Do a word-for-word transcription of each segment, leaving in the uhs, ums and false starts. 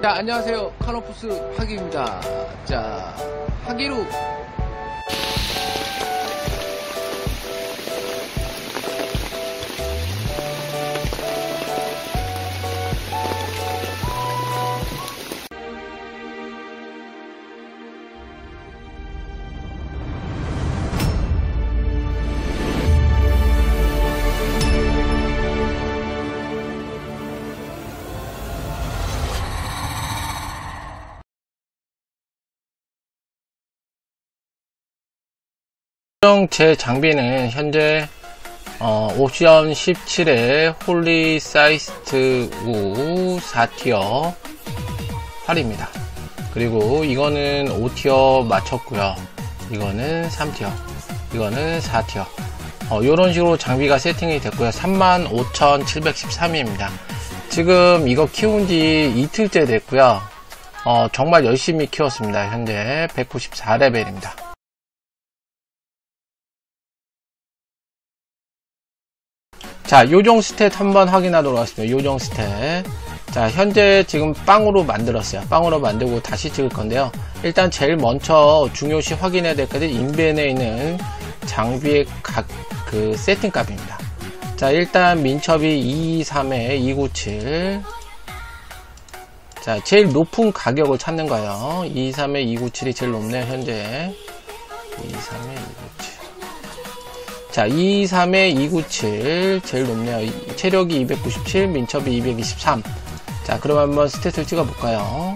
자, 안녕하세요. 카노푸스 하기입니다. 자, 하기로 제 장비는 현재 어, 옵션 십칠에 홀리 사이스트 우 사 티어 팔입니다. 그리고 이거는 오 티어 맞췄고요. 이거는 삼 티어, 이거는 사 티어. 어, 이런 식으로 장비가 세팅이 됐고요. 삼만 오천칠백십삼입니다. 지금 이거 키운 지 이틀째 됐고요. 어, 정말 열심히 키웠습니다. 현재 백구십사 레벨입니다. 자, 요정 스탯 한번 확인하도록 하겠습니다. 요정 스탯. 자, 현재 지금 빵으로 만들었어요. 빵으로 만들고 다시 찍을 건데요. 일단 제일 먼저 중요시 확인해야 될 것은 인벤에 있는 장비의 각 그 세팅 값입니다. 자, 일단 민첩이 이이삼에 이구칠. 자, 제일 높은 가격을 찾는 거예요. 이이삼에 이구칠이 제일 높네요, 현재. 이이삼에 이구칠. 자, 이이삼에 이구칠 제일 높네요. 체력이 이백구십칠, 민첩이 이백이십삼. 자, 그럼 한번 스탯을 찍어볼까요?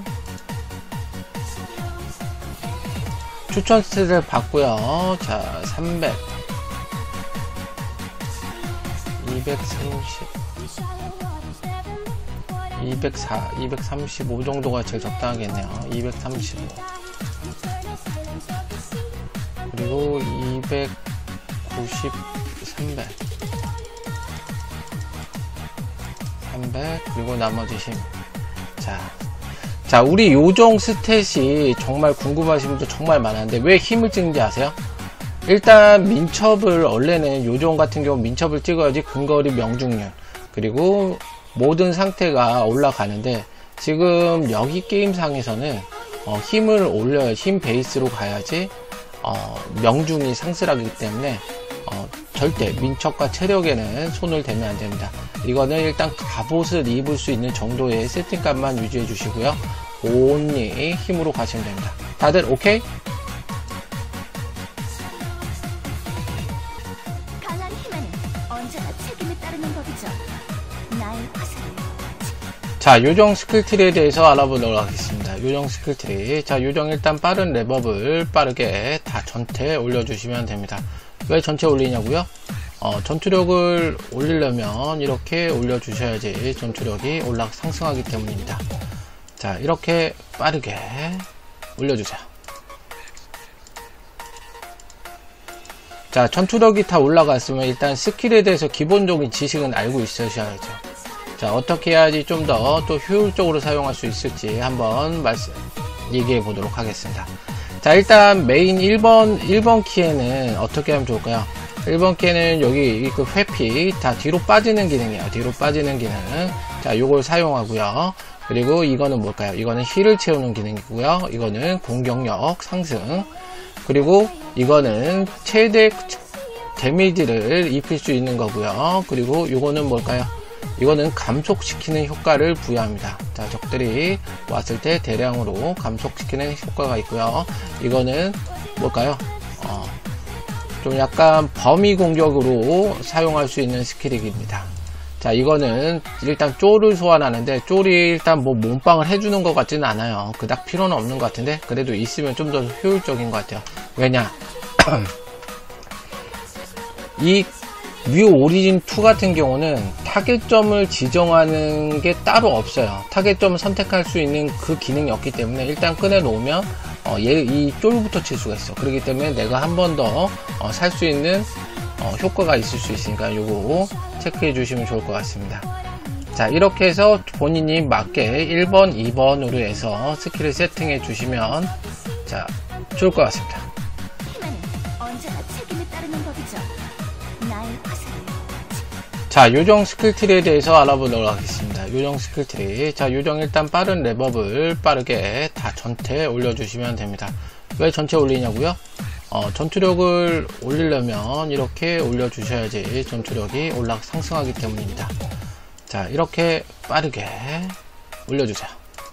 추천 스탯을 봤고요. 자, 삼백, 이백삼십, 이백사, 이백삼십오 정도가 제일 적당하겠네요. 이백삼십오. 그리고 이백 구십, 삼백, 삼백, 그리고 나머지 힘. 자, 자, 우리 요정 스탯이 정말 궁금하신 분들 정말 많은데 왜 힘을 찍는지 아세요? 일단 민첩을 원래는 요정 같은 경우 민첩을 찍어야지 근거리 명중률 그리고 모든 상태가 올라가는데 지금 여기 게임상에서는 어, 힘을 올려야 힘 베이스로 가야지 어, 명중이 상승하기 때문에 어, 절대 민첩과 체력에는 손을 대면 안 됩니다. 이거는 일단 갑옷을 입을 수 있는 정도의 세팅값만 유지해 주시고요. 온리 힘으로 가시면 됩니다. 다들 오케이? 강한 힘에는 언제나 책임을 따르는 법이죠. 나의 화살을. 자, 요정 스킬트리에 대해서 알아보도록 하겠습니다. 요정 스킬트리. 자, 요정 일단 빠른 랩업을 빠르게 다 전체 올려주시면 됩니다. 왜 전체 올리냐고요? 어, 전투력을 올리려면 이렇게 올려주셔야지 전투력이 올라 상승하기 때문입니다. 자, 이렇게 빠르게 올려주세요. 자, 전투력이 다 올라갔으면 일단 스킬에 대해서 기본적인 지식은 알고 있으셔야죠. 자, 어떻게 해야지 좀 더 또 효율적으로 사용할 수 있을지 한번 말씀 얘기해 보도록 하겠습니다. 자, 일단 메인 일 번 일 번 키에는 어떻게 하면 좋을까요? 일 번 키에는 여기 그 회피 다 뒤로 빠지는 기능이에요. 뒤로 빠지는 기능. 자, 요걸 사용하고요. 그리고 이거는 뭘까요? 이거는 힐을 채우는 기능이고요. 이거는 공격력 상승. 그리고 이거는 최대 데미지를 입힐 수 있는 거고요. 그리고 이거는 뭘까요? 이거는 감속시키는 효과를 부여합니다. 자, 적들이 왔을 때 대량으로 감속시키는 효과가 있고요. 이거는 뭘까요? 어, 좀 약간 범위 공격으로 사용할 수 있는 스킬입니다. 자, 이거는 일단 쫄을 소환하는데 쫄이 일단 뭐 몸빵을 해주는 것 같지는 않아요. 그닥 필요는 없는 것 같은데 그래도 있으면 좀 더 효율적인 것 같아요. 왜냐? 이 뮤 오리진 투 같은 경우는 타겟점을 지정하는 게 따로 없어요. 타겟점을 선택할 수 있는 그 기능이 없기 때문에 일단 꺼내 놓으면 어, 얘, 이 쫄부터 칠 수가 있어. 그렇기 때문에 내가 한 번 더 살 수 있는 어, 효과가 있을 수 있으니까 요거 체크해 주시면 좋을 것 같습니다. 자, 이렇게 해서 본인이 맞게 일 번, 이 번으로 해서 스킬을 세팅해 주시면 자, 좋을 것 같습니다. 힘에는 언제나 책임을 따르는 법이죠. 나의 화살을. 자, 요정 스킬트리에 대해서 알아보도록 하겠습니다. 자, 요정 스킬트리. 자, 요정 일단 빠른 랩업을 빠르게 다 전체 올려주시면 됩니다. 왜 전체 올리냐고요? 어, 전투력을 올리려면 이렇게 올려주셔야지 전투력이 올라 상승하기 때문입니다. 자, 이렇게 빠르게 올려주세요.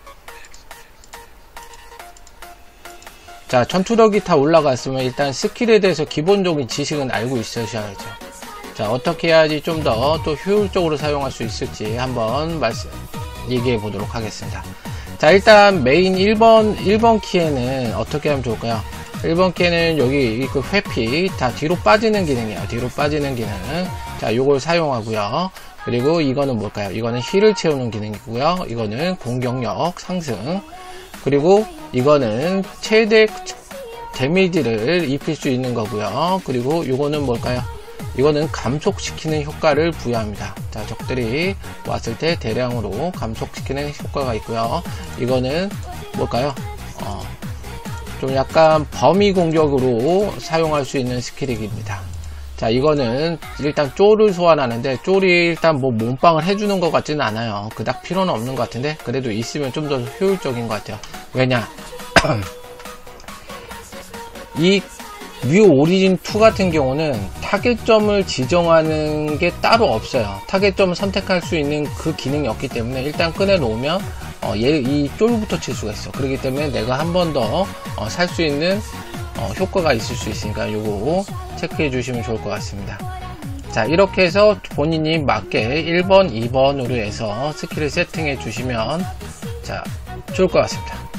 자, 전투력이 다 올라갔으면 일단 스킬에 대해서 기본적인 지식은 알고 있으셔야죠. 자, 어떻게 해야지 좀 더 또 효율적으로 사용할 수 있을지 한번 말씀 얘기해 보도록 하겠습니다. 자, 일단 메인 일 번 일 번 키에는 어떻게 하면 좋을까요? 일 번 키에는 여기 그 회피 다 뒤로 빠지는 기능이에요. 뒤로 빠지는 기능. 자, 요걸 사용하고요. 그리고 이거는 뭘까요? 이거는 힐을 채우는 기능이고요. 이거는 공격력 상승. 그리고 이거는 최대 데미지를 입힐 수 있는 거고요. 그리고 이거는 뭘까요? 이거는 감속시키는 효과를 부여합니다. 자, 적들이 왔을 때 대량으로 감속시키는 효과가 있고요. 이거는 뭘까요? 어, 좀 약간 범위 공격으로 사용할 수 있는 스킬입니다. 자, 이거는 일단 쫄을 소환하는데 쫄이 일단 뭐 몸빵을 해주는 것 같지는 않아요. 그닥 필요는 없는 것 같은데 그래도 있으면 좀 더 효율적인 것 같아요. 왜냐? 이 뮤 오리진 투 같은 경우는 타겟점을 지정하는 게 따로 없어요. 타겟점을 선택할 수 있는 그 기능이 없기 때문에 일단 꺼내 놓으면 어, 얘, 이 쫄부터 칠 수가 있어. 그렇기 때문에 내가 한 번 더 살 수 있는 어, 효과가 있을 수 있으니까 요거 체크해 주시면 좋을 것 같습니다. 자, 이렇게 해서 본인이 맞게 일 번, 이 번으로 해서 스킬을 세팅해 주시면 자, 좋을 것 같습니다.